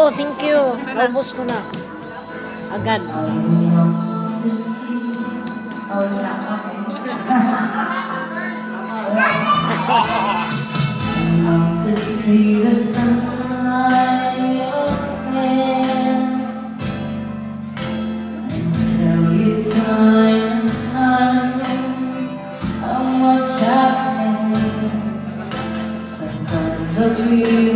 Oh, thank you. Naubos ko na. Agad. To see the sunlight again, tell you time and time how much I care. Sometimes I feel